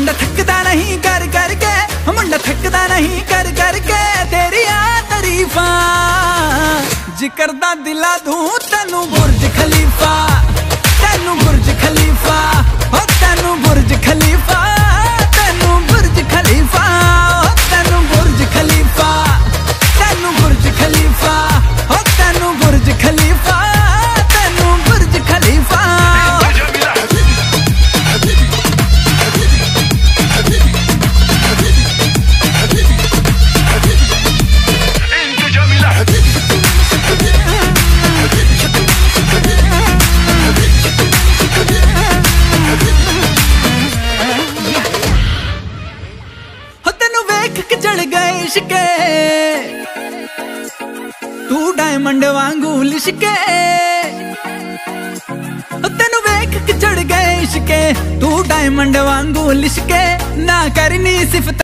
मुंडा थकदा नहीं कर करके, मुंडा थकदा नहीं कर करके तेरिया तारीफां। जिक्र दा दिला दूं तेनू बुर्ज खलीफा, तेनू बुर्ज खलीफा, ओ तेनू बुर्ज खलीफा, तेनू बुर्ज खलीफा, ओ तेनू बुर्ज खलीफा, तेनू बुर्ज खलीफा, ओ तेनू बुर्ज खलीफा, तेनू बुर्ज खलीफा। चढ़ गए इश्के तू डायमंड वांगू लिशके, तेनू वेख के चढ़ गए इश्के तू डायमंड वांगू लिशके। ना करनी सिफत